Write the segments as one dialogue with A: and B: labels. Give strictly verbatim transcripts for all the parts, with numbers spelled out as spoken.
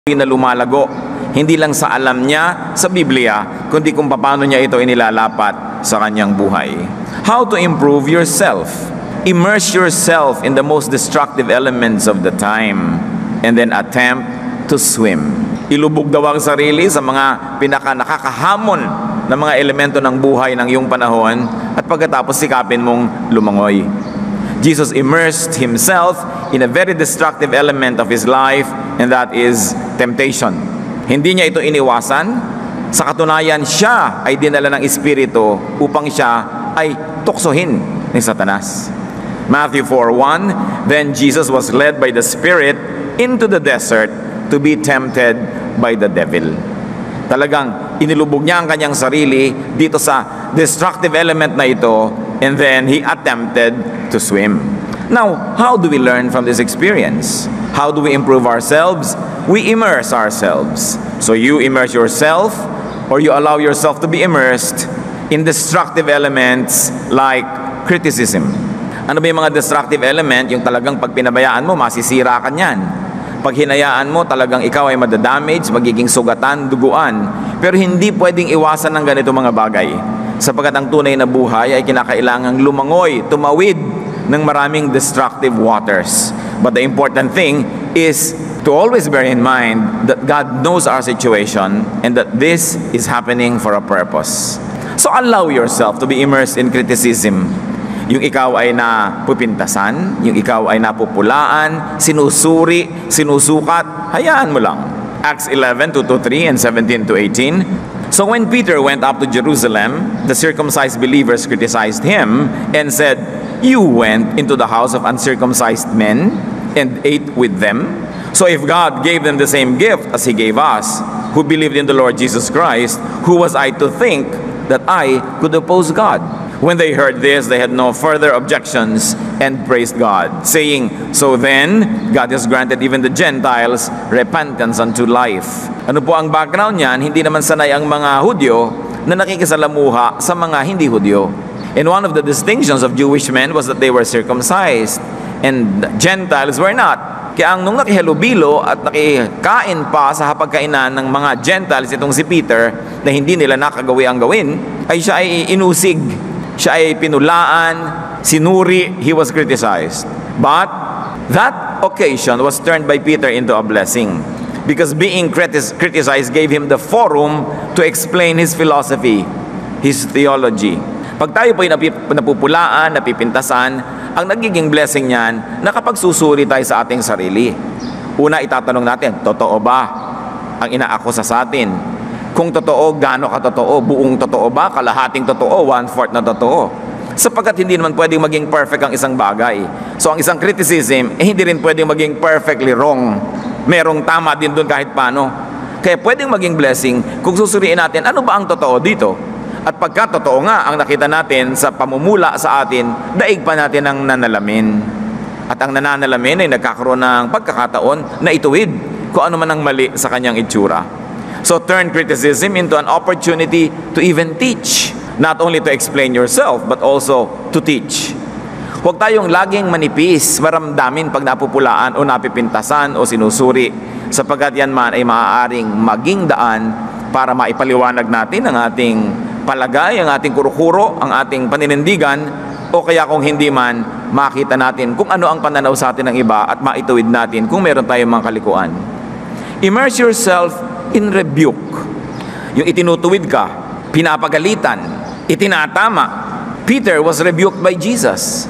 A: na lumalago, hindi lang sa alam niya sa Biblia, kundi kung paano niya ito inilalapat sa kanyang buhay. How to improve yourself? Immerse yourself in the most destructive elements of the time and then attempt to swim. Ilubog daw ang sarili sa mga pinaka nakakahamon na mga elemento ng buhay ng iyong panahon at pagkatapos sikapin mong lumangoy. Jesus immersed himself in a very destructive element of his life, and that is temptation. Hindi niya ito iniwasan. Sa katunayan, siya ay dinala ng Espiritu upang siya ay tuksohin ni Satanas. Matthew four one, then Jesus was led by the Spirit into the desert to be tempted by the devil. Talagang inilubog niya ang kanyang sarili dito sa destructive element na ito, and then he attempted to swim. Now, how do we learn from this experience? How do we improve ourselves? We immerse ourselves. So you immerse yourself, or you allow yourself to be immersed in destructive elements like criticism. Ano ba yung mga destructive element? Yung talagang pag pinabayaan mo, masisira ka niyan. Pag hinayaan mo, talagang ikaw ay madadamage, magiging sugatan, duguan. Pero hindi pwedeng iwasan ng ganito mga bagay. Sapagkat ang tunay na buhay ay kinakailangang lumangoy, tumawid ng maraming destructive waters. But the important thing is to always bear in mind that God knows our situation and that this is happening for a purpose. So allow yourself to be immersed in criticism. Yung ikaw ay napupintasan, yung ikaw ay napupulaan, sinusuri, sinusukat, hayaan mo lang. Acts eleven, two to three and seventeen to eighteen. So when Peter went up to Jerusalem, the circumcised believers criticized him and said, "You went into the house of uncircumcised men and ate with them? So if God gave them the same gift as He gave us, who believed in the Lord Jesus Christ, who was I to think that I could oppose God?" When they heard this, they had no further objections and praised God, saying, "So then, God has granted even the Gentiles repentance unto life." Ano po ang background niyan? Hindi naman sanay ang mga Hudyo na nakikisalamuha sa mga hindi Hudyo. And one of the distinctions of Jewish men was that they were circumcised, and Gentiles were not. Kaya ang nung nakihalubilo at nakikain pa sa hapagkainan ng mga Gentiles, itong si Peter, na hindi nila nakagawi ang gawin, ay siya ay inusig. Siya ay pinulaan, sinuri, he was criticized. But that occasion was turned by Peter into a blessing, because being critis- criticized gave him the forum to explain his philosophy, his theology. Pag tayo po ay napupulaan, napipintasan, ang nagiging blessing niyan, nakapagsusuri tayo sa ating sarili. Una, itatanong natin, totoo ba ang inaakusa sa atin? Kung totoo, gaano katotoo? Buong totoo ba? Kalahating totoo? One-fourth na totoo? Sapagkat hindi naman pwedeng maging perfect ang isang bagay. So ang isang criticism, eh hindi rin pwedeng maging perfectly wrong. Merong tama din doon kahit paano. Kaya pwedeng maging blessing kung susuriin natin, ano ba ang totoo dito? At pagka totoo nga ang nakita natin sa pamumula sa atin, daig pa natin ang nanalamin. At ang nananalamin ay nagkakaroon ng pagkakataon na ituwid kung ano man ang mali sa kanyang itsura. So turn criticism into an opportunity to even teach. Not only to explain yourself, but also to teach. Huwag tayong laging manipis, maramdamin pag napupulaan o napipintasan o sinusuri, sapagkat yan man ay maaaring maging daan para maipaliwanag natin ang ating palagay, ang ating kurukuro, ang ating paninindigan, o kaya kung hindi man, makita natin kung ano ang pananaw sa atin ng iba at maituwid natin kung meron tayong mga kalikuan. Immerse yourself in rebuke. Yung itinutuwid ka, pinapagalitan, itinatama. Peter was rebuked by Jesus.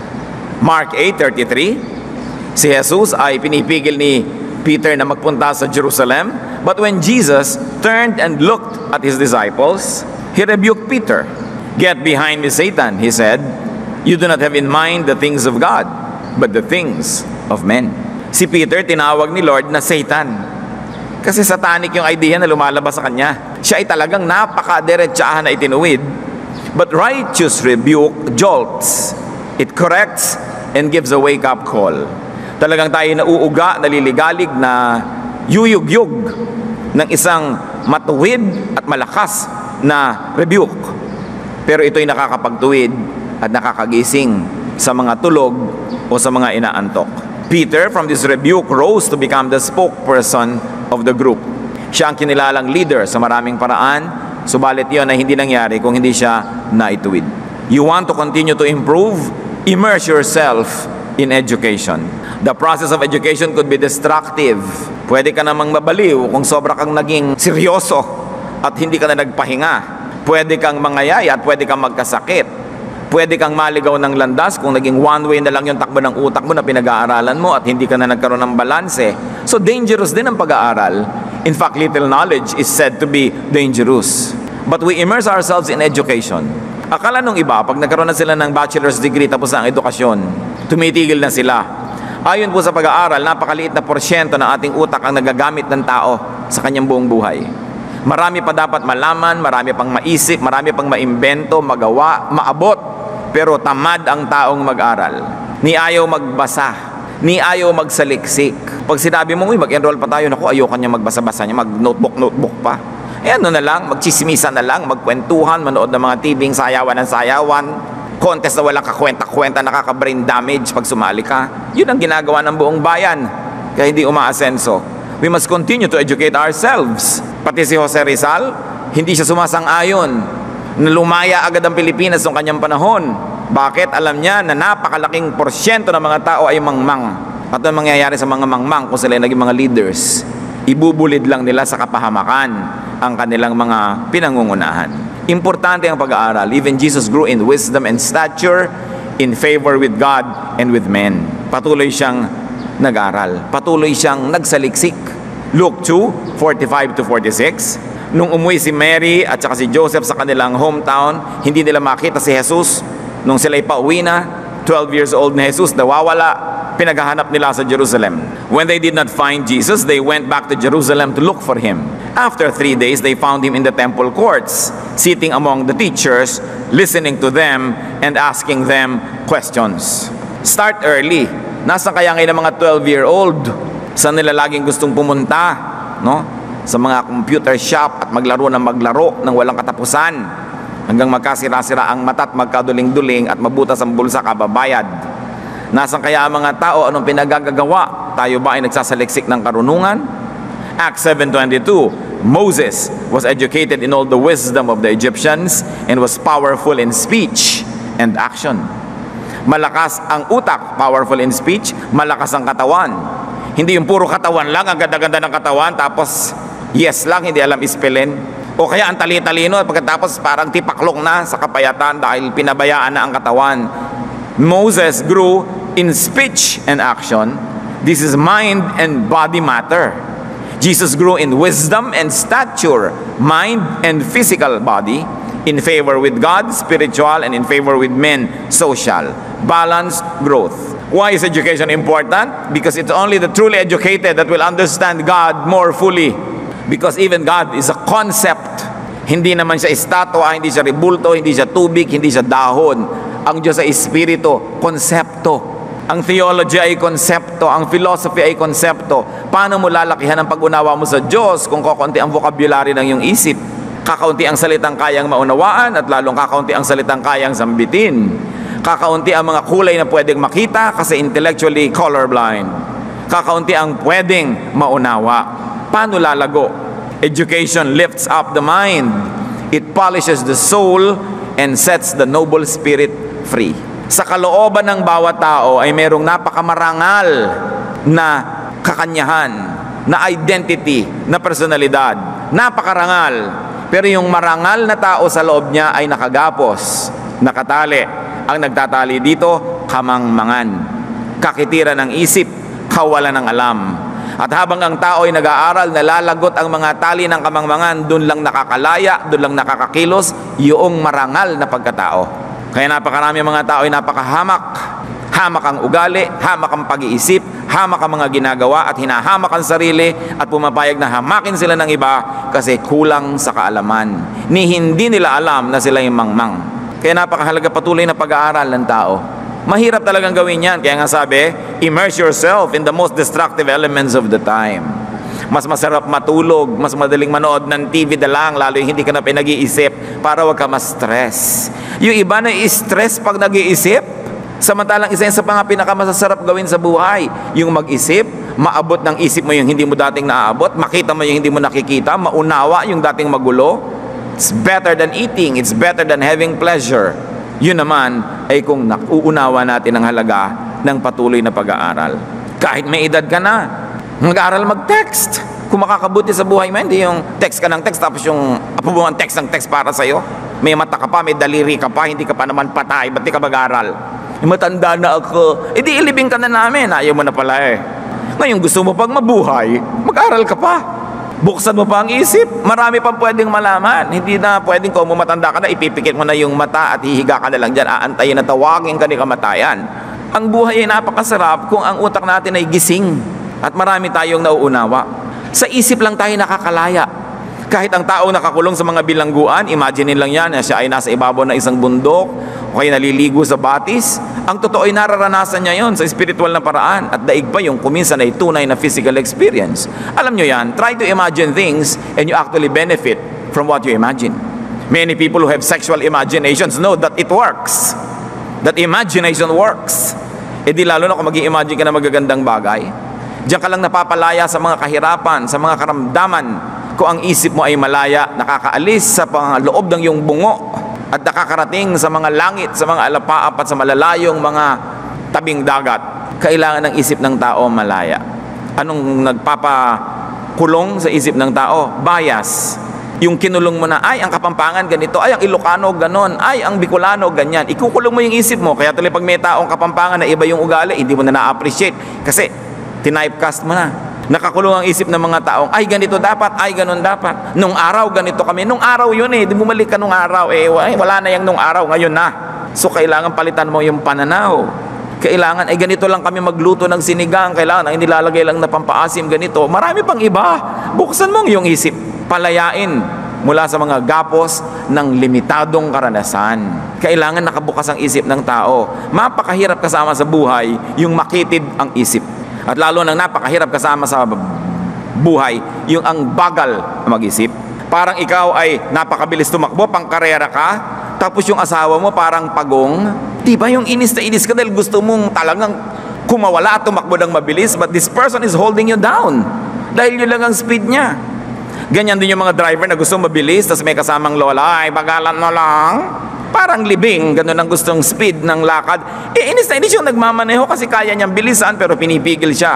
A: Mark eight thirty-three, si Jesus ay pinipigil ni Peter na magpunta sa Jerusalem, but when Jesus turned and looked at his disciples, he rebuked Peter. "Get behind me, Satan," he said. "You do not have in mind the things of God, but the things of men." Si Peter tinawag ni Lord na Satan. Kasi satanic yung idea na lumalabas sa kanya. Siya ay talagang napaka-diretsahan na itinuwid. But righteous rebuke jolts. It corrects and gives a wake-up call. Talagang tayo nauuga, naliligalig, na yuyug-yug ng isang matuwid at malakas na rebuke. Pero ito'y nakakapagtuwid at nakakagising sa mga tulog o sa mga inaantok. Peter, from this rebuke, rose to become the spokesperson of the group. Siya ang kinilalang leader sa maraming paraan, subalit yun ay hindi nangyari kung hindi siya naituwid. You want to continue to improve? Immerse yourself in education. The process of education could be destructive. Pwede ka namang mabaliw kung sobra kang naging seryoso at hindi ka na nagpahinga. Pwede kang mangayaya at pwede kang magkasakit. Pwede kang maligaw ng landas kung naging one way na lang yung takbo ng utak mo na pinag-aaralan mo at hindi ka na nagkaroon ng balanse. So dangerous din ang pag-aaral. In fact, little knowledge is said to be dangerous. But we immerse ourselves in education. Akala nung iba, pag nagkaroon na sila ng bachelor's degree tapos ang edukasyon, tumitigil na sila. Ayon po sa pag-aaral, napakaliit na porsyento ng ating utak ang nagagamit ng tao sa kanyang buong buhay. Marami pa dapat malaman, marami pang maisip, marami pang maimbento, magawa, maabot. Pero tamad ang taong mag-aral. Ni ayaw magbasa, ni ayaw magsaliksik. Pag sinabi mo, mag-enroll pa tayo, naku, ayaw kanya magbasa-basa niya, mag-notebook-notebook pa. Eh ano na lang, magchismisa na lang, magkwentuhan, manood ng mga T V-ing sayawan ng sayawan, contest na walang kakwenta-kwenta, nakaka-brain damage pag sumali ka. Yun ang ginagawa ng buong bayan, kaya hindi umaasenso. We must continue to educate ourselves. Pati si Jose Rizal, hindi siya sumasang-ayon na lumaya agad ang Pilipinas noong kanyang panahon. Bakit? Alam niya na napakalaking porsyento ng mga tao ay mangmang. At ang mangyayari sa mga mangmang kung sila ay naging mga leaders, ibubulid lang nila sa kapahamakan ang kanilang mga pinangungunahan. Importante ang pag-aaral. Even Jesus grew in wisdom and stature, in favor with God and with men. Patuloy siyang nag-aral. Patuloy siyang nagsaliksik. Luke two, forty-five to forty-six. Nung umuwi si Mary at saka si Joseph sa kanilang hometown, hindi nila makita si Jesus. Nung sila'y pauwi na, twelve years old na Jesus, nawawala. Pinaghahanap nila sa Jerusalem. When they did not find Jesus, they went back to Jerusalem to look for him. After three days, they found him in the temple courts, sitting among the teachers, listening to them, and asking them questions. Start early. Nasaan kaya ngayon ang mga twelve-year-old? Saan nila laging gustong pumunta? No? Sa mga computer shop at maglaro ng maglaro ng walang katapusan. Hanggang magkasira-sira ang mata at magkaduling-duling at mabutas ang bulsa kababayad. Nasaan kaya ang mga tao? Anong pinagagagawa? Tayo ba ay nagsasaliksik ng karunungan? Acts seven twenty-two, Moses was educated in all the wisdom of the Egyptians and was powerful in speech and action. Malakas ang utak, powerful in speech, malakas ang katawan. Hindi yung puro katawan lang, ang ganda-ganda ng katawan, tapos yes lang, hindi alam ispelin. O kaya ang tali-talino at pagkatapos parang tipaklong na sa kapayatan dahil pinabayaan na ang katawan. Moses grew in speech and action. This is mind and body matter. Jesus grew in wisdom and stature, mind and physical body, in favor with God, spiritual, and in favor with men, social. Balanced growth. Why is education important? Because it's only the truly educated that will understand God more fully. Because even God is a concept. Hindi naman siya estatwa, hindi siya rebulto, hindi siya tubig, hindi siya dahon. Ang Diyos ay espiritu, konsepto. Ang theology ay konsepto, ang philosophy ay konsepto. Paano mo lalakihan ang pag-unawa mo sa Diyos kung kakaunti ang vocabulary ng iyong isip? Kakaunti ang salitang kayang maunawaan at lalong kakaunti ang salitang kayang sambitin. Kakaunti ang mga kulay na pwedeng makita kasi intellectually colorblind. Kakaunti ang pwedeng maunawa. Paano lalago? Education lifts up the mind. It polishes the soul and sets the noble spirit free. Sa kalooban ng bawat tao ay merong napakamarangal na kakanyahan, na identity, na personalidad. Napakarangal. Pero yung marangal na tao sa loob niya ay nakagapos, nakatali. Ang nagtatali dito, kamangmangan. Kakitiran ng isip, kawalan ng alam. At habang ang tao ay nag-aaral, nalalagot ang mga tali ng kamangmangan, doon lang nakakalaya, doon lang nakakakilos, yung marangal na pagkatao. Kaya napakarami mga tao ay napakahamak. Hamak ang ugali, hamak ang pag-iisip, hamak ang mga ginagawa at hinahamak ang sarili at pumapayag na hamakin sila ng iba kasi kulang sa kaalaman. Ni hindi nila alam na sila yung mangmang. Kaya napakahalaga patuloy na pag-aaral ng tao. Mahirap talagang gawin yan. Kaya nga sabi, immerse yourself in the most destructive elements of the time. Mas masarap matulog, mas madaling manood ng T V na lang, lalo yung hindi ka na pinag-iisip para wag ka ma-stress. Yung iba na i-stress pag nag-iisip, Samantalang isa yun sa mga pinakamasasarap gawin sa buhay, yung mag-isip, maabot ng isip mo yung hindi mo dating naaabot, makita mo yung hindi mo nakikita, maunawa yung dating magulo. It's better than eating, it's better than having pleasure. Yun naman ay kung nauunawa natin ang halaga ng patuloy na pag-aaral. Kahit may edad ka na, mag-aaral mag-text. Kung makakabuti sa buhay mo, hindi yung text ka ng text tapos yung apo mo ang text ng text para sa'yo. May mata ka pa, may daliri ka pa, hindi ka pa naman patay, ba't di ka mag-aaral? Matanda na ako, edi ilibing ka na namin, ayaw mo na pala eh. Ngayon gusto mo pag mabuhay, mag-aral ka pa. Buksan mo pa ang isip, marami pang pwedeng malaman. Hindi na pwedeng kung matanda ka na, ipipikit mo na yung mata at hihiga ka na lang dyan, aantayin na tawagin ka ni kamatayan. Ang buhay ay napakasarap kung ang utak natin ay gising at marami tayong nauunawa. Sa isip lang tayo nakakalaya. Kahit ang taong nakakulong sa mga bilangguan, imagine lang yan, siya ay nasa ibabaw ng isang bundok, o kaya naliligo sa batis. Ang totoo ay nararanasan niya yon sa spiritual na paraan at daig pa yung kuminsan ay tunay na physical experience. Alam nyo yan, try to imagine things and you actually benefit from what you imagine. Many people who have sexual imaginations know that it works. That imagination works. E di lalo na kung mag-i-imagine ka na magagandang bagay. Diyan ka lang napapalaya sa mga kahirapan, sa mga karamdaman. Kung ang isip mo ay malaya, nakakaalis sa loob ng iyong bungo at nakakarating sa mga langit, sa mga alapaap at sa malalayong mga tabing dagat. Kailangan ng isip ng tao malaya. Anong nagpapakulong sa isip ng tao? Bias. Yung kinulong mo na, ay, ang Kapampangan ganito, ay, ang Ilocano ganon, ay, ang Bicolano ganyan. Ikukulong mo yung isip mo. Kaya tuloy pag may taong Kapampangan na iba yung ugali, hindi mo na na-appreciate. Kasi, tinipecast mo na. Nakakulong ang isip ng mga taong, ay ganito dapat, ay ganon dapat. Nung araw ganito kami. Nung araw yun eh, di bumalik ka nung araw eh, wala na yung nung araw, ngayon na. So kailangan palitan mo yung pananaw. Kailangan ay ganito lang kami magluto ng sinigang, kailangan ay nilalagay lang na pampaasim ganito. Marami pang iba. Buksan mo yung isip. Palayain mula sa mga gapos ng limitadong karanasan. Kailangan nakabukas ang isip ng tao. Mapakahirap kasama sa buhay yung makitid ang isip. At lalo nang napakahirap kasama sa buhay, yung ang bagal mag-isip. Parang ikaw ay napakabilis tumakbo, pang karera ka, tapos yung asawa mo parang pagong. Diba yung inis na inis ka dahil gusto mong talagang kumawala at tumakbo ng mabilis, but this person is holding you down. Dahil yun lang ang speed niya. Ganyan din yung mga driver na gusto mabilis, tapos may kasamang lola, ay bagalan mo lang. Parang libing, ganun ang gustong speed ng lakad. Eh, inis na inis yung nagmamaneho kasi kaya niyang bilisan pero pinipigil siya.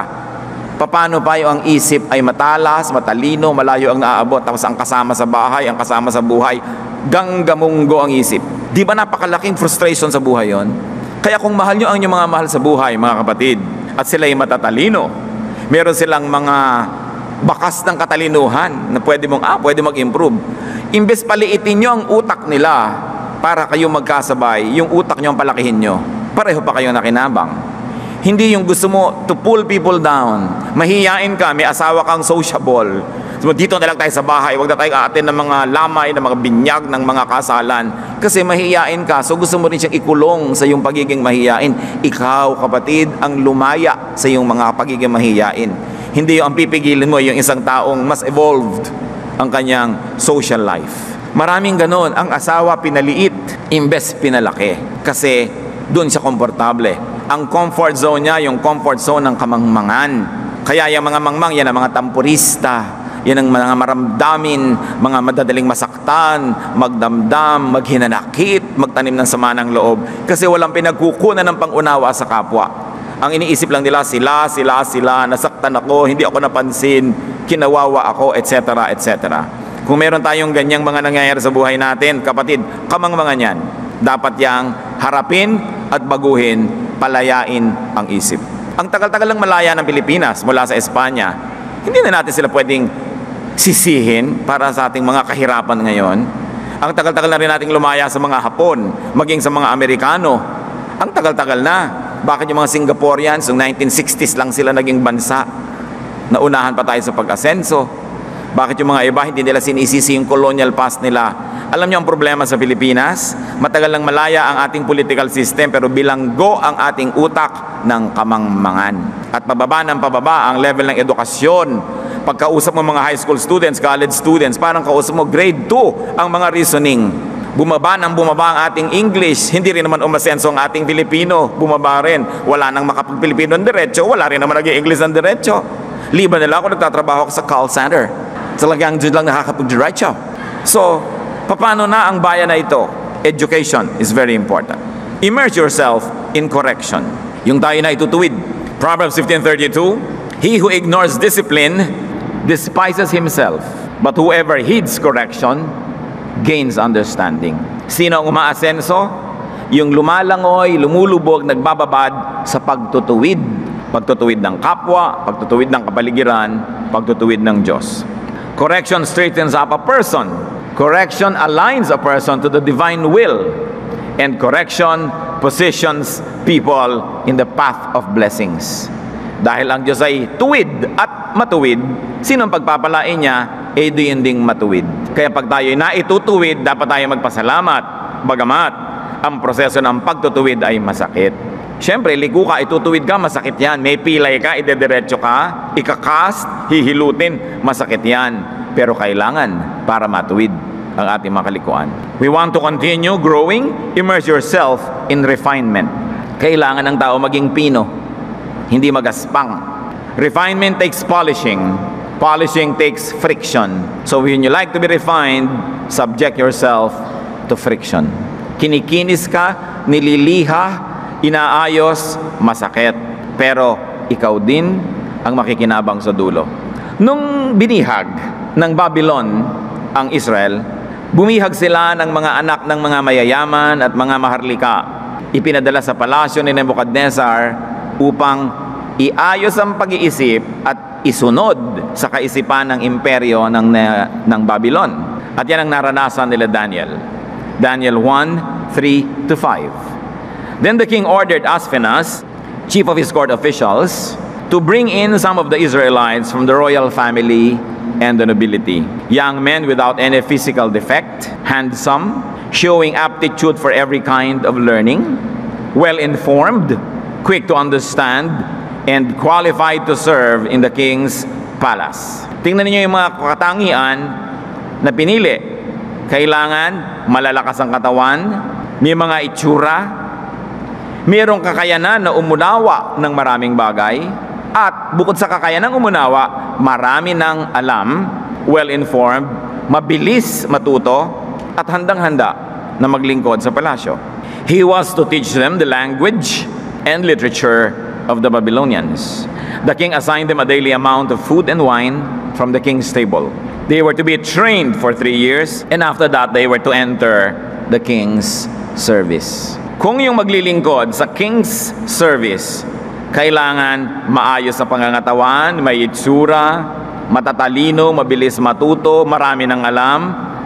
A: Paano pa yung ang isip ay matalas, matalino, malayo ang naaabot, tapos ang kasama sa bahay, ang kasama sa buhay, ganggamunggo ang isip. Di ba napakalaking frustration sa buhay yon? Kaya kung mahal nyo ang inyong mga mahal sa buhay, mga kapatid, at sila ay matatalino, meron silang mga bakas ng katalinuhan na pwede mong, ah, pwede mag-improve. Imbes paliitin nyo ang utak nila, para kayo magkasabay, yung utak nyo ang palakihin nyo, pareho pa kayo nakinabang. Hindi yung gusto mo to pull people down. Mahihiyain ka, may asawa kang sociable. So, dito na lang tayo sa bahay, huwag na tayo aatin ng mga lamay, ng mga binyag, ng mga kasalan. Kasi mahihiyain ka, so gusto mo rin siyang ikulong sa iyong pagiging mahihiyain. Ikaw, kapatid, ang lumaya sa iyong mga pagiging mahihiyain. Hindi yung ang pipigilin mo, yung isang taong mas evolved ang kanyang social life. Maraming ganon, ang asawa pinaliit, imbes pinalaki. Kasi doon siya komportable. Ang comfort zone niya, yung comfort zone ng kamangmangan. Kaya yung mga mangmang, yan ang mga tampurista, yan ang mga maramdamin, mga madadaling masaktan, magdamdam, maghinanakit, magtanim ng sama ng loob. Kasi walang pinagkukunan ng pangunawa sa kapwa. Ang iniisip lang nila, sila, sila, sila, nasaktan ako, hindi ako napansin, kinawawa ako, et cetera, et cetera. Kung meron tayong ganyang mga nangyayari sa buhay natin, kapatid, kamangmangan yan. Dapat yang harapin at baguhin, palayain ang isip. Ang tagal-tagal lang malaya ng Pilipinas mula sa Espanya, hindi na natin sila pwedeng sisihin para sa ating mga kahirapan ngayon. Ang tagal-tagal na rin nating lumaya sa mga Hapon, maging sa mga Amerikano. Ang tagal-tagal na. Bakit yung mga Singaporeans, noong nineteen sixties lang sila naging bansa? Naunahan pa tayo sa pag-asenso. Bakit yung mga iba, hindi nila sinisisi yung colonial past nila? Alam niyo ang problema sa Pilipinas? Matagal lang malaya ang ating political system pero bilanggo ang ating utak ng kamangmangan. At pababa ng pababa ang level ng edukasyon. Pagkausap mo mga high school students, college students, parang kausap mo grade two ang mga reasoning. Bumaba ng bumaba ang ating English, hindi rin naman umasenso ang ating Filipino, bumaba rin. Wala nang makapag-Pilipino ng diretso, wala rin naman nag-English ng diretso. Liban nila ako, nagtatrabaho ako sa call center. Talagang dyan lang nakakapag-diretso. So, paano na ang bayan na ito? Education is very important. Immerse yourself in correction. Yung tayo na itutuwid. Proverbs fifteen thirty-two, he who ignores discipline despises himself, but whoever heeds correction gains understanding. Sino ang umaasenso? Yung lumalangoy, lumulubog, nagbababad sa pagtutuwid. Pagtutuwid ng kapwa, pagtutuwid ng kapaligiran, pagtutuwid ng Diyos. Correction straightens up a person. Correction aligns a person to the divine will. And correction positions people in the path of blessings. Dahil ang Diyos ay tuwid at matuwid, sinong pagpapalain niya, eh diyan ding matuwid. Kaya pag tayo naitutuwid, dapat tayo magpasalamat. Bagamat, ang proseso ng pagtutuwid ay masakit. Siyempre, ligo ka, itutuwid ka, masakit yan. May pilay ka, idediretso ka, ikakast, hihilutin, masakit yan. Pero kailangan para matuwid ang ating mga kalikuan. We want to continue growing, immerse yourself in refinement. Kailangan ng tao maging pino, hindi magaspang. Refinement takes polishing. Polishing takes friction. So when you like to be refined, subject yourself to friction. Kinikinis ka, nililiha, inaayos, masakit. Pero ikaw din ang makikinabang sa dulo. Nung binihag ng Babylon ang Israel, bumihag sila ng mga anak ng mga mayayaman at mga maharlika. Ipinadala sa palasyo ni Nebuchadnezzar upang iayos ang pag-iisip at isunod sa kaisipan ng imperyo ng, ng Babylon. At yan ang naranasan nila Daniel. Daniel one, three to five. Then the king ordered Aspenas, chief of his court officials, to bring in some of the Israelites from the royal family and the nobility. Young men without any physical defect, handsome, showing aptitude for every kind of learning, well-informed, quick to understand, and qualified to serve in the king's palace. Tingnan niyo yung mga katangian na pinili. Kailangan malalakas ang katawan, may mga itsura, mayroong kakayanan na umunawa ng maraming bagay, at bukod sa kakayanan ng umunawa, marami ng alam, well-informed, mabilis matuto, at handang-handa na maglingkod sa palasyo. He was to teach them the language and literature of the Babylonians. The king assigned them a daily amount of food and wine from the king's table. They were to be trained for three years, and after that, they were to enter the king's service. Kung yung maglilingkod sa king's service, kailangan maayos sa pangangatawan, may itsura, matatalino, mabilis matuto, marami ng alam,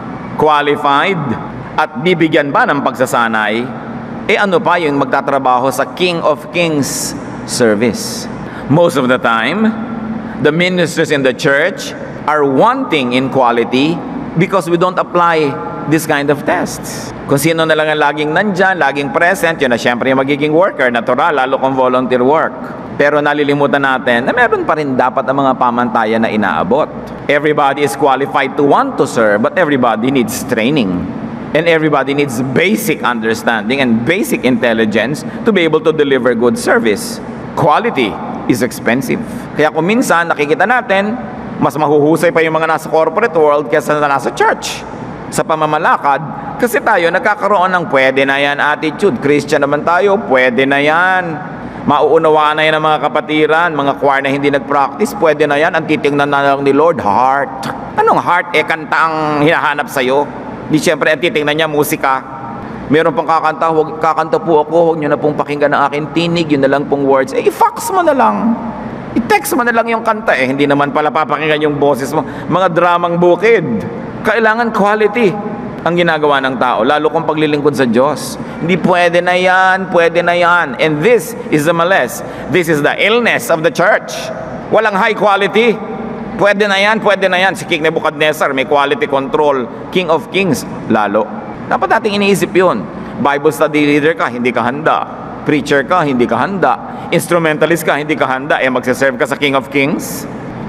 A: qualified, at bibigyan ba ng pagsasanay, eh ano pa yung magtatrabaho sa King of Kings service? Most of the time, the ministers in the church are wanting in quality because we don't apply this kind of tests. Kung sino na lang ang laging nandyan, laging present, yun na syempre yung magiging worker, natural, lalo kung volunteer work. Pero nalilimutan natin na meron pa rin dapat ang mga pamantayan na inaabot. Everybody is qualified to want to serve, but everybody needs training. And everybody needs basic understanding and basic intelligence to be able to deliver good service. Quality is expensive. Kaya kung minsan nakikita natin, mas mahuhusay pa yung mga nasa corporate world kaysa na nasa church. Sa pamamalakad, kasi tayo nagkakaroon ng pwede na yan attitude. Christian naman tayo, pwede na yan. Mauunawaan na yan ng mga kapatiran, mga choir na hindi nag-practice, pwede na yan. Ang titingnan na lang ni Lord, heart. Anong heart? Eh, kanta ang hinahanap sa'yo. Di siyempre, ang titingnan niya, musika. Meron pang kakanta, huwag, kakanta po ako, huwag nyo na pong pakinggan ang aking tinig, yun na lang pong words. Eh, i-fax mo na lang. I-text mo na lang yung kanta. Eh, hindi naman pala papakinggan yung boses mo. Mga dramang bukid. Kailangan quality ang ginagawa ng tao, lalo kung paglilingkod sa Diyos. Hindi pwede na yan, pwede na yan. And this is the malice. This is the illness of the church. Walang high quality. Pwede na yan, pwede na yan. Si King Nebuchadnezzar, may quality control. King of Kings, lalo. Dapat nating iniisip yun. Bible study leader ka, hindi ka handa. Preacher ka, hindi ka handa. Instrumentalist ka, hindi ka handa. Eh, magsiserve ka sa King of Kings.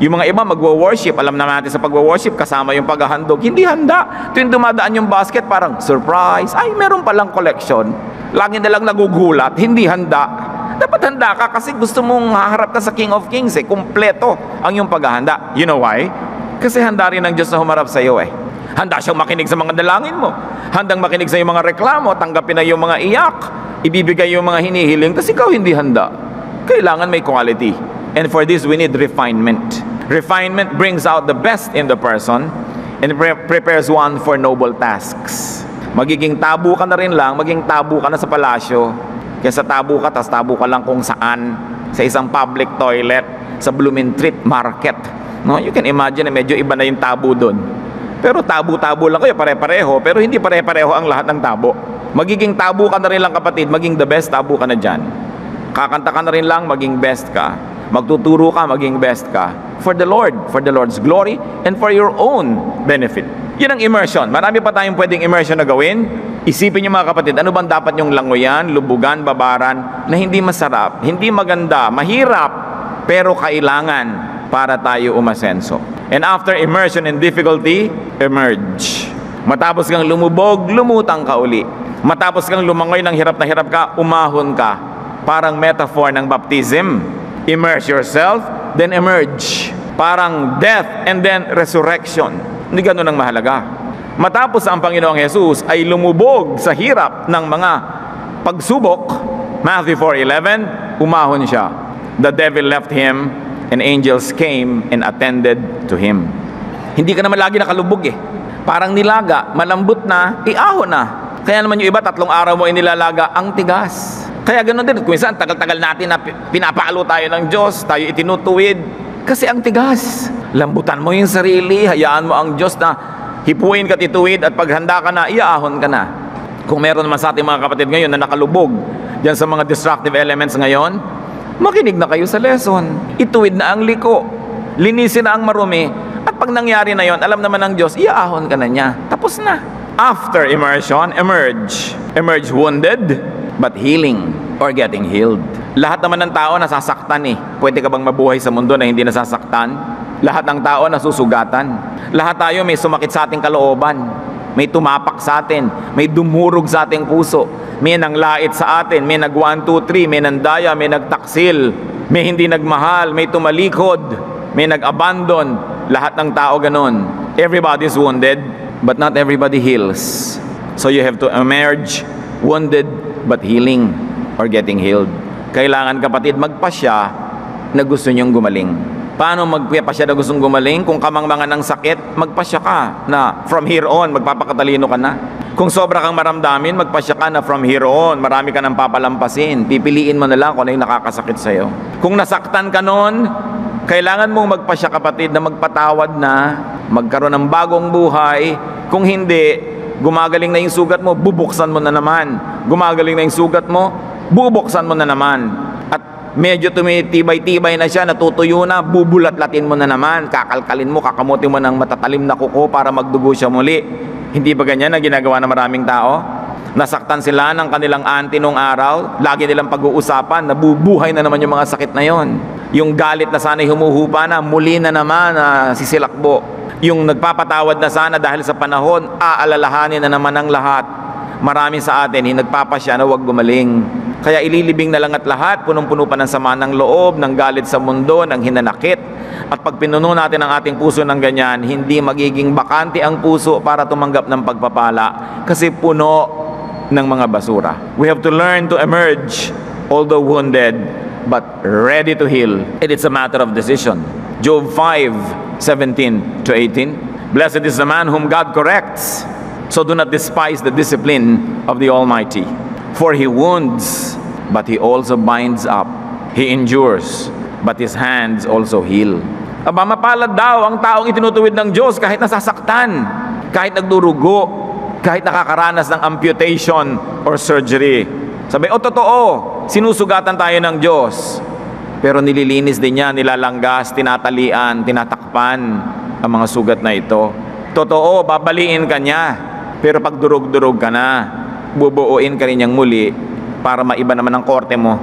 A: Yung mga iba magwo-worship, alam naman natin sa pagwo-worship, kasama yung paghahandog. Hindi handa. Tuwing dumadaan yung basket, parang surprise. Ay, meron palang collection. Lagi na lang nagugulat. Hindi handa. Dapat handa ka kasi gusto mong haharap ka sa King of Kings eh. Kumpleto ang yung paghahanda. You know why? Kasi handa rin ng Diyos na humarap sa iyo eh. Handa siyang makinig sa mga dalangin mo. Handang makinig sa iyong mga reklamo. Tanggapin na yung mga iyak. Ibibigay yung mga hinihiling. Tapos ikaw hindi handa. Kailangan may quality. And for this, we need refinement. Refinement brings out the best in the person and pre- prepares one for noble tasks. Magiging tabu ka na rin lang, maging tabu ka na sa palasyo. Kaysa tabu ka, tas tabu ka lang kung saan. Sa isang public toilet, sa Blooming Street Market. No? You can imagine na medyo iba na yung tabu doon. Pero tabu-tabu lang kayo, pare-pareho. Pero hindi pare-pareho ang lahat ng tabo. Magiging tabu ka na rin lang kapatid, maging the best tabu ka na dyan. Kakanta ka na rin lang, maging best ka. Magtuturo ka, maging best ka. For the Lord, for the Lord's glory, and for your own benefit. Yan ang immersion. Marami pa tayong pwedeng immersion na gawin. Isipin niyo mga kapatid, ano bang dapat yung langoyan, lubugan, babaran, na hindi masarap, hindi maganda, mahirap, pero kailangan para tayo umasenso. And after immersion and difficulty, emerge. Matapos kang lumubog, lumutang ka uli. Matapos kang lumangoy ng hirap na hirap ka, umahon ka. Parang metaphor ng baptism. Immerse yourself, then emerge. Parang death and then resurrection. Hindi ganun ang mahalaga. Matapos ang Panginoong Jesus ay lumubog sa hirap ng mga pagsubok, Matthew four eleven, umahon siya. The devil left him and angels came and attended to him. Hindi ka naman lagi nakalubog eh. Parang nilaga, malambot na, iahon na. Kaya naman yung iba, tatlong araw mo inilalaga, ang tigas. Kaya ganoon din, kung minsan tagal-tagal natin na pinapalo tayo ng Diyos, tayo itinutuwid, kasi ang tigas. Lambutan mo yung sarili, hayaan mo ang Diyos na hipuin ka tituwid at paghanda ka na, iaahon ka na. Kung meron naman sa ating mga kapatid ngayon na nakalubog diyan sa mga destructive elements ngayon, makinig na kayo sa lesson. Ituwid na ang liko, linisin na ang marumi, at pag nangyari na yon, alam naman ng Diyos, iaahon ka na niya. Tapos na. After immersion, emerge. Emerge wounded, but healing or getting healed. Lahat naman ng tao nasasaktan eh. Pwede ka bang mabuhay sa mundo na hindi nasasaktan? Lahat ng tao nasusugatan. Lahat tayo may sumakit sa ating kalooban. May tumapak sa atin. May dumurog sa ating puso. May nanglait sa atin. May nag one, two, three. May nandaya. May nagtaksil. May hindi nagmahal. May tumalikod. May nag-abandon. Lahat ng tao ganon. Everybody is wounded, but not everybody heals. So you have to emerge wounded, but healing or getting healed. Kailangan kapatid magpasya na gusto niyong gumaling. Paano magpapasya na gustong gumaling? Kung kamangmangan ng sakit, magpasya ka na from here on, magpapakatalino ka na. Kung sobra kang maramdamin, magpasya ka na from here on, marami ka nang papalampasin. Pipiliin mo na lang kung ano yung nakakasakit sa'yo. Kung nasaktan ka noon, kailangan mong magpasya kapatid na magpatawad na, magkaroon ng bagong buhay. Kung hindi, gumagaling na yung sugat mo, bubuksan mo na naman. Gumagaling na yung sugat mo, bubuksan mo na naman. At medyo tumitibay-tibay na siya, natutuyo na, bubulat-latin mo na naman. Kakalkalin mo, kakamutin mo ng matatalim na kuko para magdugo siya muli. Hindi ba ganyan ang ginagawa ng maraming tao? Nasaktan sila ng kanilang auntie nung araw, lagi nilang pag-uusapan, nabubuhay na naman yung mga sakit na yon. Yung galit na sana'y humuhupa na, muli na naman uh, sisilakbo. Yung nagpapatawad na sana dahil sa panahon, aalalahanin na naman ang lahat. Marami sa atin, yung nagpapasya na huwag gumaling. Kaya ililibing na lang at lahat, punong-puno pa ng sama ng loob, ng galit sa mundo, ng hinanakit. At pag pinuno natin ang ating puso ng ganyan, hindi magiging bakante ang puso para tumanggap ng pagpapala. Kasi puno ng mga basura. We have to learn to emerge, although wounded, but ready to heal. And it's a matter of decision. Job five, seventeen to eighteen. Blessed is the man whom God corrects. So do not despise the discipline of the Almighty. For he wounds, but he also binds up. He endures, but his hands also heal. Aba, mapalad daw ang taong itinutuwid ng Diyos kahit nasasaktan, kahit nagdurugo, kahit nakakaranas ng amputation or surgery. Sabi, o totoo, sinusugatan tayo ng Diyos. Pero nililinis din niya, nilalanggas, tinatalian, tinatakpan ang mga sugat na ito. Totoo, babaliin ka niya. Pero pag durog-durog ka na, bubuuin ka rin niyang muli para maiba naman ang korte mo.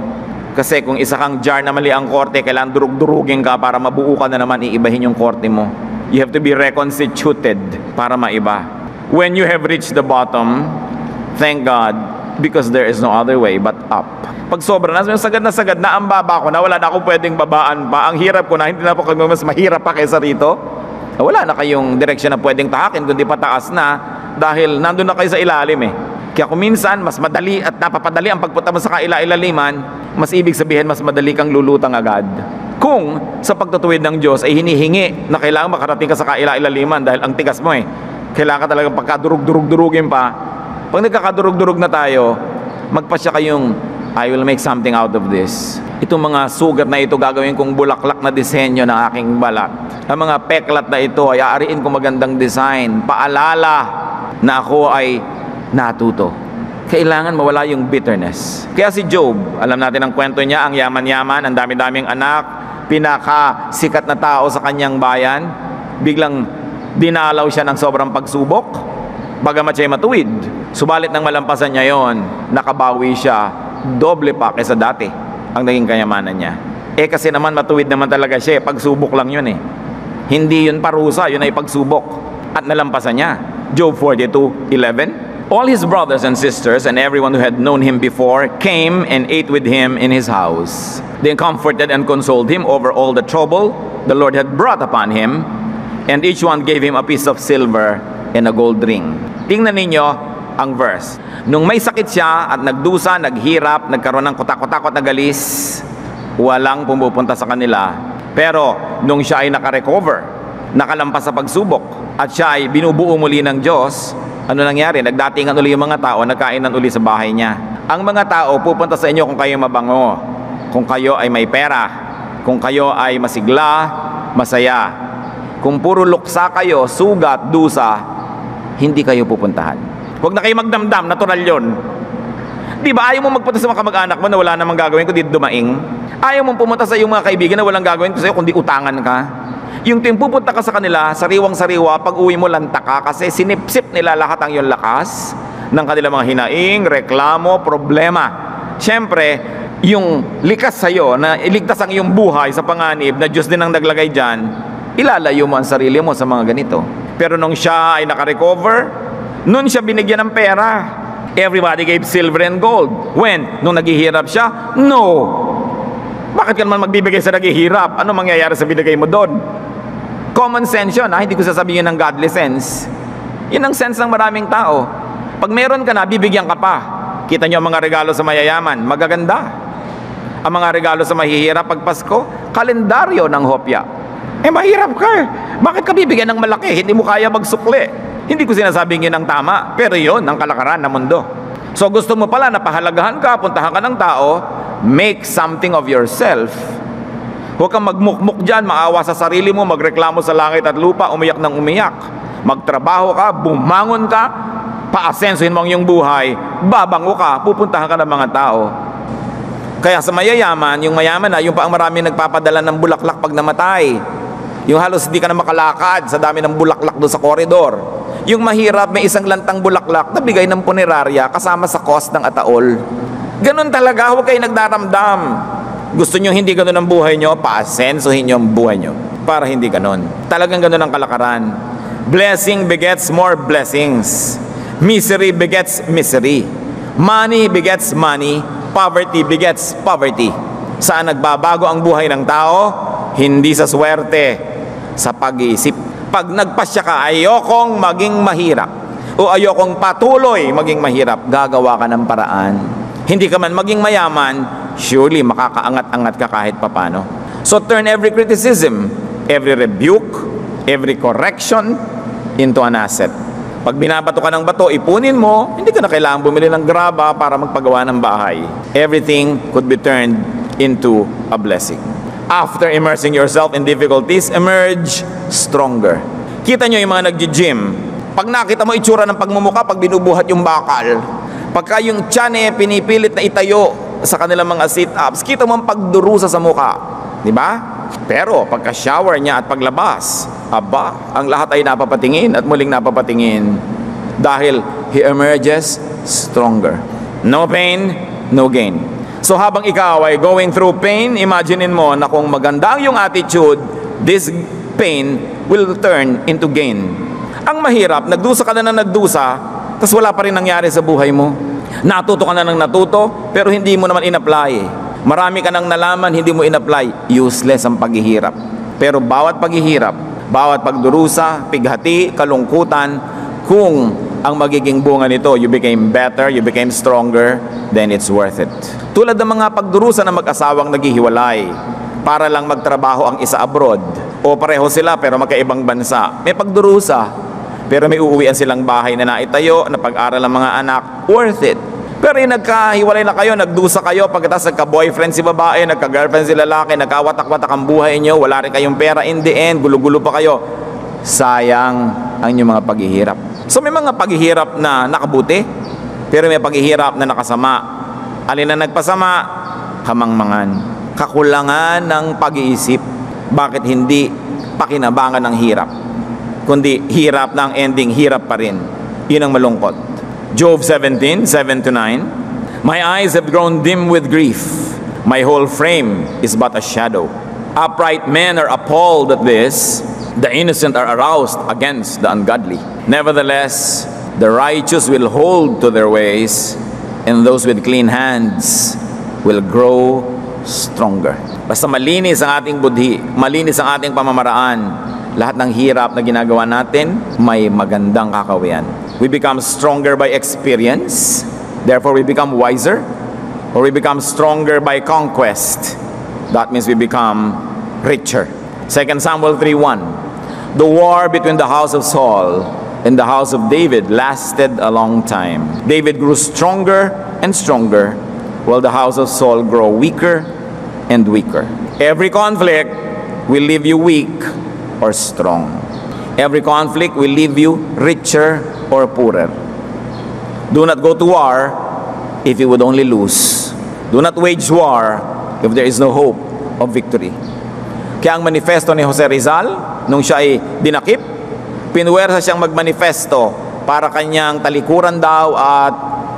A: Kasi kung isa kang jar na mali ang korte, kailangan durug-durugin ka para mabuo ka na naman, iibahin yung korte mo. You have to be reconstituted para maiba. When you have reached the bottom, thank God, because there is no other way but up. Pag sobra na, sagad na sagad na ang baba ko na, wala na akong pwedeng babaan pa. Ang hirap ko na, hindi na po kayo mas mahirap pa kaysa rito. Wala na kayong direksyon na pwedeng tahakin, kundi pataas na, dahil nandun na kayo sa ilalim eh. Kaya kung minsan, mas madali at napapadali ang pagpunta mo sa kaila-ilaliman, mas ibig sabihin, mas madali kang lulutang agad. Kung sa pagtutuwid ng Diyos ay hinihingi na kailangan makarating ka sa kaila-ilaliman dahil ang tigas mo eh, kailangan ka talagang pagkadurug-durug-durugin pa. Pag nagkakadurug-durug na tayo, magpasya kayong, I will make something out of this. Itong mga sugat na ito, gagawin kong bulaklak na disenyo ng aking balat. Ang mga peklat na ito ay aariin kong magandang design. Paalala na ako ay natuto. Kailangan mawala yung bitterness. Kaya si Job, alam natin ang kwento niya, ang yaman-yaman, ang dami-daming anak, pinaka-sikat na tao sa kanyang bayan, biglang dinalaw siya ng sobrang pagsubok, bagamat siya'y matuwid. Subalit nang malampasan niya yon, nakabawi siya, doble pa kaysa dati ang naging kayamanan niya. Eh kasi naman matuwid naman talaga siya, pagsubok lang yun eh. Hindi yun parusa, yun ay pagsubok. At nalampasan niya. Job forty-two eleven. All his brothers and sisters and everyone who had known him before came and ate with him in his house. They comforted and consoled him over all the trouble the Lord had brought upon him, and each one gave him a piece of silver and a gold ring. Tingnan ninyo ang verse. Nung may sakit siya at nagdusa, naghirap, nagkaroon ng kutak-kutakot na galis, walang pumupunta sa kanila. Pero nung siya ay nakarecover, nakalampas sa pagsubok, at siya ay binubuo muli ng Diyos, ano nangyari? Nagdatingan uli yung mga tao, nagkainan uli sa bahay niya. Ang mga tao pupunta sa inyo kung kayo mabango, kung kayo ay may pera, kung kayo ay masigla, masaya. Kung puro luksa kayo, sugat, dusa, hindi kayo pupuntahan. Huwag na kayo magdamdam, natural yun. Di ba ayaw mo magpunta sa mga kamag-anak mo na wala namang gagawin kundi dumaing? Ayaw mong pumunta sa iyong mga kaibigan na walang gagawin sa'yo kundi utangan ka? Yung tuwing pupunta ka sa kanila, sariwang-sariwa, pag uwi mo lanta ka kasi sinipsip nila lahat ang iyong lakas ng kanilang mga hinaing, reklamo, problema. Siyempre, yung likas sa'yo na iligtas ang iyong buhay sa panganib na Diyos din ang naglagay dyan, ilalayo mo ang sarili mo sa mga ganito. Pero nung siya ay nakarecover, nun siya binigyan ng pera. Everybody gave silver and gold. When? Nung naghihirap siya? No! Bakit ka naman magbibigay sa naghihirap? Ano mangyayari sa binigay mo doon? Common sense yun, ha? Hindi ko sasabihin ng godly sense. Yun ang sense ng maraming tao. Pag meron ka na, bibigyan ka pa. Kita nyo ang mga regalo sa mayayaman, magaganda. Ang mga regalo sa mahihirap pag Pasko, kalendaryo ng hopya. Eh mahirap ka. Bakit ka bibigyan ng malaki? Hindi mo kaya magsukli. Hindi ko sinasabing yun ang tama, pero yun ang kalakaran ng mundo. So gusto mo pala na pahalagahan ka, puntahan ka ng tao, make something of yourself. Huwag kang magmukmuk dyan, maawa sa sarili mo, magreklamo sa langit at lupa, umiyak ng umiyak. Magtrabaho ka, bumangon ka, paasensuhin mo ang iyong buhay, babango ka, pupuntahan ka ng mga tao. Kaya sa mayayaman, yung mayaman na, yung pa ang maraming nagpapadala ng bulaklak pag namatay. Yung halos hindi ka na makalakad sa dami ng bulaklak doon sa koridor. Yung mahirap, may isang lantang bulaklak na bigay ng punerarya kasama sa cost ng ataol. Ganon talaga, huwag kayo nagdaramdam. Gusto nyo hindi ganon ang buhay nyo, paasensuhin nyo ang buhay nyo para hindi ganon. Talagang ganon ang kalakaran. Blessing begets more blessings. Misery begets misery. Money begets money. Poverty begets poverty. Saan nagbabago ang buhay ng tao? Hindi sa swerte, sa pag-iisip. Pag nagpasya ka, ayokong maging mahirap o ayokong patuloy maging mahirap, gagawa ka ng paraan. Hindi ka man maging mayaman, surely makakaangat-angat ka kahit papano. So turn every criticism, every rebuke, every correction into an asset. Pag binabato ka ng bato, ipunin mo, hindi ka na kailangan bumili ng graba para magpagawa ng bahay. Everything could be turned into a blessing. After immersing yourself in difficulties, emerge stronger. Kita nyo yung mga nag-gym. Pag nakita mo itsura ng pagmumuka, pag binubuhat yung bakal, pagka yung tiyan eh, pinipilit na itayo sa kanilang mga sit-ups, kita mo ang pagdurusa sa muka. Di ba? Pero pagka shower niya at paglabas, aba, ang lahat ay napapatingin at muling napapatingin. Dahil he emerges stronger. No pain, no gain. So habang ikaw ay going through pain, imaginein mo na kung maganda ang iyong attitude, this pain will turn into gain. Ang mahirap, nagdusa ka na ng nagdusa, tapos wala pa rin nangyari sa buhay mo. Natuto ka na ng natuto, pero hindi mo naman in-apply. Marami ka nang nalaman, hindi mo in-apply. Useless ang paghihirap. Pero bawat paghihirap, bawat pagdurusa, pighati, kalungkutan, kung ang magiging bunga nito, you became better, you became stronger, then it's worth it. Tulad ng mga pagdurusa ng mag-asawang naghihiwalay para lang magtrabaho ang isa abroad, o pareho sila pero magkaibang bansa. May pagdurusa, pero may uuwian silang bahay na naitayo, na pag-aral ng mga anak, worth it. Pero yung nagkahiwalay na kayo, nagdusa kayo, pagkatapos nagka-boyfriend si babae, nagka-girlfriend si lalaki, nagkawatak-watak ang buhay nyo, wala rin kayong pera, in the end, gulo-gulo pa kayo. Sayang ang inyong mga paghihirap. So may mga paghihirap na nakabuti, pero may paghihirap na nakasama. Alin na nagpasama? Kamangmangan. Kakulangan ng pag-iisip. Bakit hindi pakinabangan ng hirap? Kundi hirap ng ending, hirap pa rin. Yun ang malungkot. Job seventeen, seven to nine. My eyes have grown dim with grief. My whole frame is but a shadow. Upright men are appalled at this. The innocent are aroused against the ungodly. Nevertheless, the righteous will hold to their ways, and those with clean hands will grow stronger. Basta malinis ang ating budhi, malinis ang ating pamamaraan, lahat ng hirap na ginagawa natin, may magandang kakawian. We become stronger by experience, therefore we become wiser, or we become stronger by conquest. That means we become richer. Second Samuel three one. The war between the house of Saul and the house of David lasted a long time. David grew stronger and stronger, while the house of Saul grew weaker and weaker. Every conflict will leave you weak or strong. Every conflict will leave you richer or poorer. Do not go to war if you would only lose. Do not wage war if there is no hope of victory. Kaya ang manifesto ni Jose Rizal, nung siya ay dinakip, pinuwersa siyang magmanifesto para kanyang talikuran daw at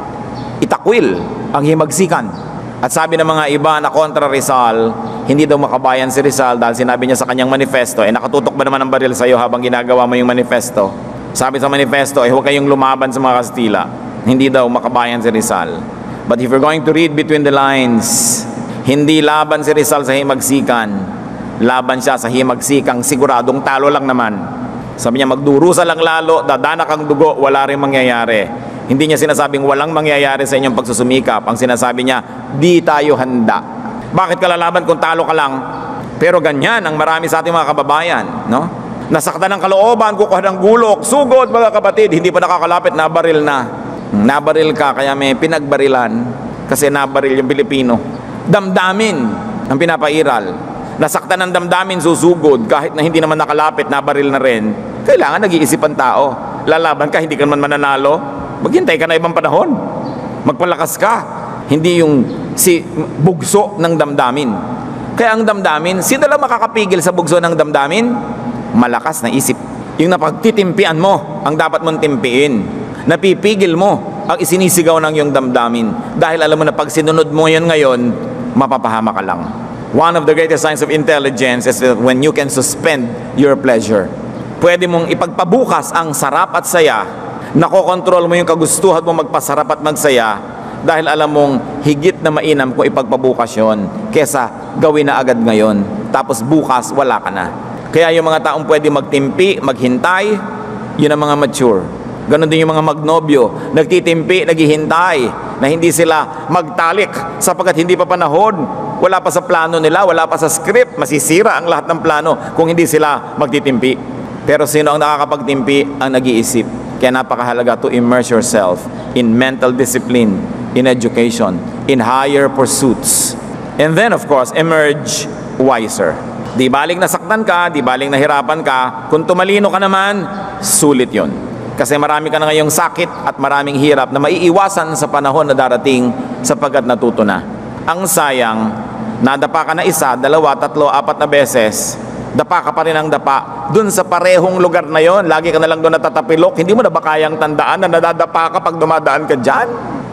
A: itakwil ang himagsikan. At sabi ng mga iba na kontra Rizal, hindi daw makabayan si Rizal dahil sinabi niya sa kanyang manifesto, eh nakatutok ba naman ang baril sa iyo habang ginagawa mo yung manifesto? Sabi sa manifesto, eh huwag kayong lumaban sa mga Kastila. Hindi daw makabayan si Rizal. But if you're going to read between the lines, hindi laban si Rizal sa himagsikan. Laban siya sa himagsikang siguradong talo lang naman. Sabi niya, magdurusa lang lalo, dadanak ang dugo, wala rin mangyayari. Hindi niya sinasabing walang mangyayari sa inyong pagsusumikap. Ang sinasabi niya, di tayo handa. Bakit ka lalaban kung talo ka lang? Pero ganyan ang marami sa ating mga kababayan, no? Nasaktan ng kalooban, kukuha ng gulok, sugod mga kapatid, hindi pa nakakalapit, nabaril na. Nabaril ka, kaya may pinagbarilan, kasi nabaril yung Pilipino. Damdamin ang pinapairal. Nasaktan ng damdamin, susugod, kahit na hindi naman nakalapit, nabaril na rin. Kailangan nag-iisip ang tao. Lalaban ka, hindi ka naman mananalo, maghintay ka na ibang panahon. Magpalakas ka. Hindi yung si bugso ng damdamin. Kaya ang damdamin, sino lang makakapigil sa bugso ng damdamin? Malakas na isip. Yung napagtitimpian mo, ang dapat mong timpiin. Napipigil mo ang isinisigaw ng iyong damdamin. Dahil alam mo na pag sinunod mo yun ngayon, mapapahama ka lang. One of the greatest signs of intelligence is that when you can suspend your pleasure. Pwede mong ipagpabukas ang sarap at saya. Nakokontrol mo yung kagustuhan mo magpasarap at magsaya dahil alam mong higit na mainam kung ipagpabukas yun kesa gawin na agad ngayon. Tapos bukas, wala ka na. Kaya yung mga taong pwede magtimpi, maghintay, yun ang mga mature. Ganon din yung mga magnobyo, nagtitimpi, naghihintay, na hindi sila magtalik sapagkat hindi pa panahon. Wala pa sa plano nila, wala pa sa script, masisira ang lahat ng plano kung hindi sila magtitimpi. Pero sino ang nakakapagtimpi? Ang nag-iisip. Kaya napakahalaga to immerse yourself in mental discipline, in education, in higher pursuits. And then of course, emerge wiser. Di baling nasaktan ka, di baling nahirapan ka, kung tumalino ka naman, sulit yon. Kasi marami ka na ngayong sakit at maraming hirap na maiiwasan sa panahon na darating sapagkat natuto na. Ang sayang, nadapa ka na isa, dalawa, tatlo, apat na beses, dapa ka pa rin ang dapa. Dun sa parehong lugar na yon, lagi ka na lang doon natatapilok, hindi mo na ba kayang tandaan na nadadapa ka pag dumadaan ka dyan?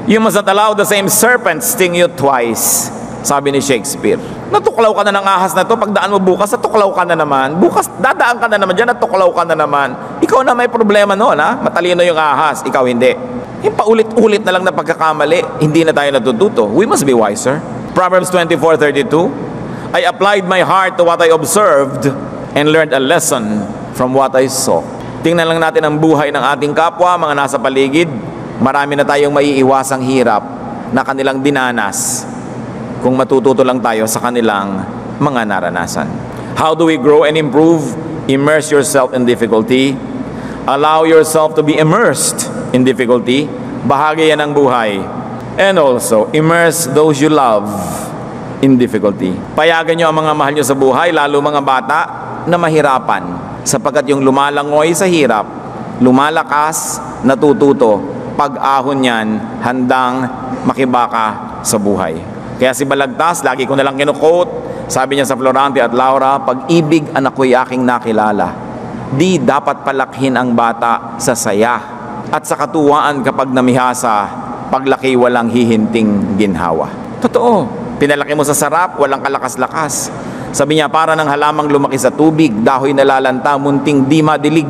A: You must not allow the same serpent sting you twice. Sabi ni Shakespeare. Natuklaw ka na ng ahas na to, pagdaan mo bukas, natuklaw ka na naman. Bukas, dadaan ka na naman dyan, natuklaw ka na naman. Ikaw na may problema noon, ha? Matalino yung ahas, ikaw hindi. Yung paulit-ulit na lang na pagkakamali, hindi na tayo natututo. We must be wiser. Proverbs twenty-four thirty-two, I applied my heart to what I observed and learned a lesson from what I saw. Tingnan lang natin ang buhay ng ating kapwa, mga nasa paligid. Marami na tayong maiiwasang hirap na kanilang dinanas kung matututo lang tayo sa kanilang mga naranasan. How do we grow and improve? Immerse yourself in difficulty. Allow yourself to be immersed in difficulty. Bahagi yan ng buhay. And also, immerse those you love in difficulty. Payagan nyo ang mga mahal nyo sa buhay, lalo mga bata, na mahirapan. Sapagkat yung lumalangoy sa hirap, lumalakas, natututo, pag-ahon yan, handang makibaka sa buhay. Kaya si Balagtas, lagi ko nalang kinukote, sabi niya sa Florante at Laura, pag-ibig anak ko'y aking nakilala. Di dapat palakhin ang bata sa saya at sa katuwaan kapag namihasa, paglaki walang hihinting ginhawa. Totoo, pinalaki mo sa sarap, walang kalakas-lakas. Sabi niya, para ng halamang lumaki sa tubig, dahoy nalalanta, munting di madilig.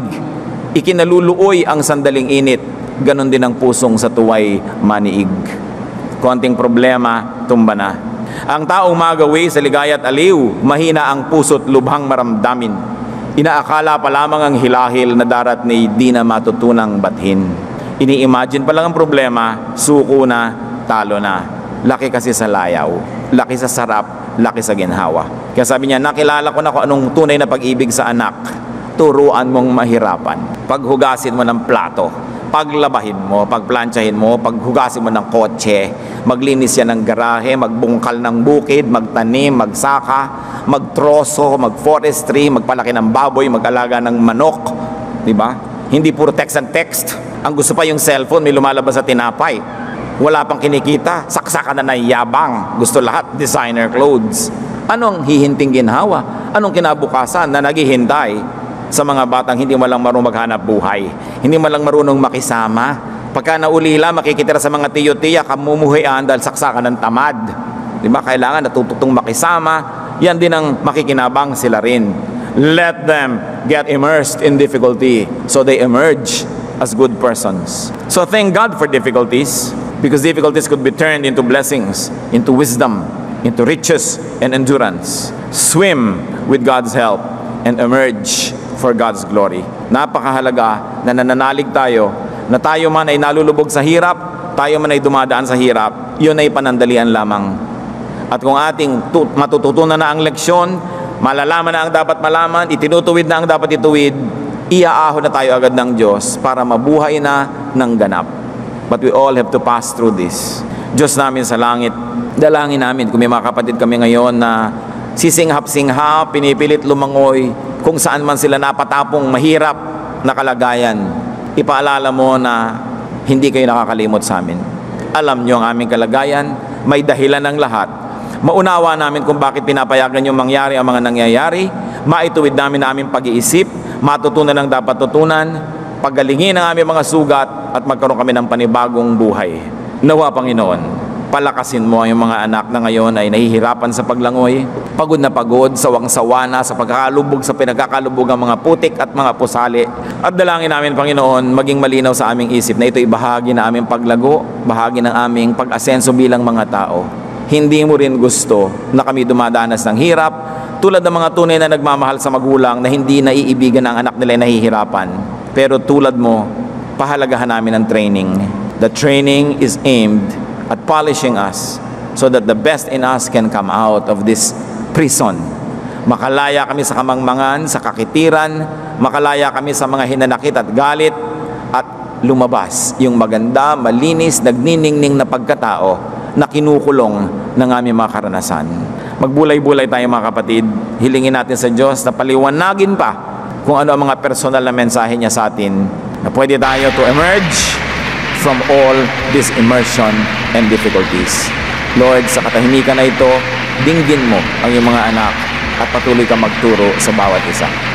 A: Ikinaluluoy ang sandaling init, ganon din ang pusong sa tuway maniig. Konting problema, tumba na. Ang taong magawi sa ligaya at aliw, mahina ang puso't lubhang maramdamin. Inaakala pa lamang ang hilahil na darat ni di na matutunang bathin. Ini-imagine pa lang ang problema, suko na, talo na. Laki kasi sa layaw, laki sa sarap, laki sa ginhawa. Kaya sabi niya, nakilala ko na kung anong tunay na pag-ibig sa anak. Turuan mong mahirapan. Paghugasin mo ng plato, paglabahin mo, pagplantsahin mo, paghugasin mo ng kotse, maglinis yan ng garahe, magbungkal ng bukid, magtanim, magsaka, magtroso, magforestry, magpalaki ng baboy, mag-alaga ng manok, di ba? Hindi puro text and text. Ang gusto pa yung cellphone, may lumalabas sa tinapay. Wala pang kinikita, saksakan na nayabang. Gusto lahat, designer clothes. Anong hihinting ginhawa? Anong kinabukasan na naghihintay sa mga batang hindi man lang marunong maghanap buhay, hindi man lang marunong makisama? Pagka naulila, makikitira sa mga tiyo-tiya, kamumuhian dahil saksakan ng tamad. Di ba? Kailangan natututong makisama. Yan din ang makikinabang sila rin. Let them get immersed in difficulty so they emerge as good persons. So thank God for difficulties, because difficulties could be turned into blessings, into wisdom, into riches and endurance. Swim with God's help and emerge for God's glory. Napakahalaga na nananalig tayo na tayo man ay nalulubog sa hirap, tayo man ay dumadaan sa hirap, yun ay panandalian lamang. At kung ating matututunan na ang leksyon, malalaman na ang dapat malaman, itinutuwid na ang dapat ituwid, iaahon na tayo agad ng Diyos para mabuhay na ng ganap. But we all have to pass through this. Diyos namin sa langit, dalangin namin kung may mga kapatid kami ngayon na sisinghap-singhap, pinipilit lumangoy, kung saan man sila napatapong mahirap na kalagayan, ipaalala mo na hindi kayo nakakalimot sa amin. Alam nyo ang aming kalagayan, may dahilan ng lahat. Maunawa namin kung bakit pinapayagan yung mangyari ang mga nangyayari, maituwid namin ang aming pag-iisip, matutunan ang dapat tutunan, pagalingin ang aming mga sugat, at magkaroon kami ng panibagong buhay. Nawa, Panginoon, palakasin mo yung mga anak na ngayon ay nahihirapan sa paglangoy, pagod na pagod, sawang-sawa na sa pagkakalubog sa pinagkakalubog ang mga putik at mga pusali. At dalangin namin, Panginoon, maging malinaw sa aming isip na ito'y bahagi na aming paglago, bahagi ng aming pag-asenso bilang mga tao. Hindi mo rin gusto na kami dumadanas ng hirap, tulad ng mga tunay na nagmamahal sa magulang na hindi naiibigan ang anak nila ay nahihirapan. Pero tulad mo, pahalagahan namin ang training. The training is aimed at polishing us so that the best in us can come out of this prison. Makalaya kami sa kamangmangan, sa kakitiran, makalaya kami sa mga hinanakit at galit, at lumabas yung maganda, malinis, nagniningning na pagkatao na kinukulong ng aming mga karanasan. Magbulay-bulay tayo mga kapatid, hilingin natin sa Diyos na paliwanagin pa kung ano ang mga personal na mensahe niya sa atin, na pwede tayo to emerge from all this immersion and difficulties. Lord, sa katahimikan na ito, dinggin mo ang iyong mga anak at patuloy kang magturo sa bawat isa.